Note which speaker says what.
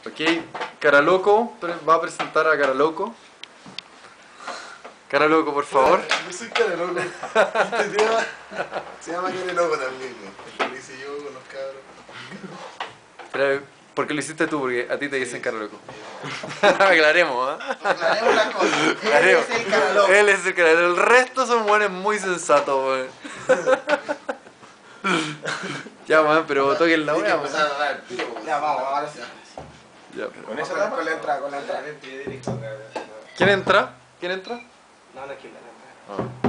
Speaker 1: Ok, Cara Loco va a presentar a Cara Loco. Cara Loco, por favor.
Speaker 2: Yo soy Cara Loco. Este tema se llama Cara Loco también, ¿no? Lo hice yo con los cabros.
Speaker 1: Pero, ¿por qué lo hiciste tú? Porque a ti te dicen Cara Loco. Aclaremos, ¿ah?
Speaker 2: Aclaremos las cosas. Él
Speaker 1: Aclaremos.
Speaker 2: es el Cara Loco.
Speaker 1: Él es el Cara Loco. El resto son buenos muy sensatos, weón. Ya, weón, pero toquen la
Speaker 2: Hay que
Speaker 1: wea,
Speaker 2: empezar
Speaker 1: weón.
Speaker 2: a dar el tiro. Ya, vamos, ahora sí.
Speaker 1: Ya, pero-
Speaker 3: Con eso
Speaker 2: Con la entrada, con la entrada.
Speaker 1: ¿Quién entra? ¿Quién entra?
Speaker 3: No, no es que la
Speaker 1: Ah.